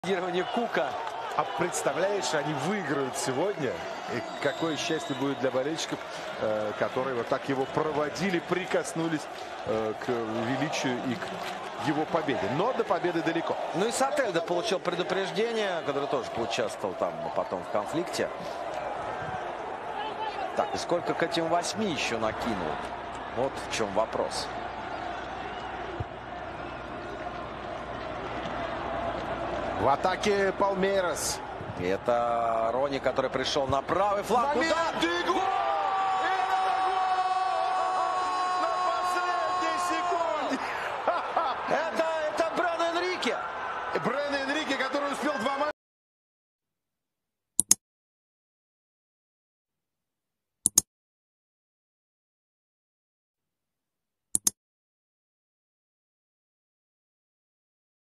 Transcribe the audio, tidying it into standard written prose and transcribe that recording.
Лидирование Кука. А представляешь, они выиграют сегодня. И какое счастье будет для болельщиков, которые вот так его проводили, прикоснулись к величию и к его победе. Но до победы далеко. Ну и Сотельдо получил предупреждение, который тоже поучаствовал там потом в конфликте. Так, и сколько к этим 8 еще накинул? Вот в чем вопрос. В атаке Палмейрас. И это Рони, который пришел на правый фланг. Момент, Удар! и гол! Это гол! На последней секунде! Это Брэн Энрике. Брэн Энрике, который успел 2 матча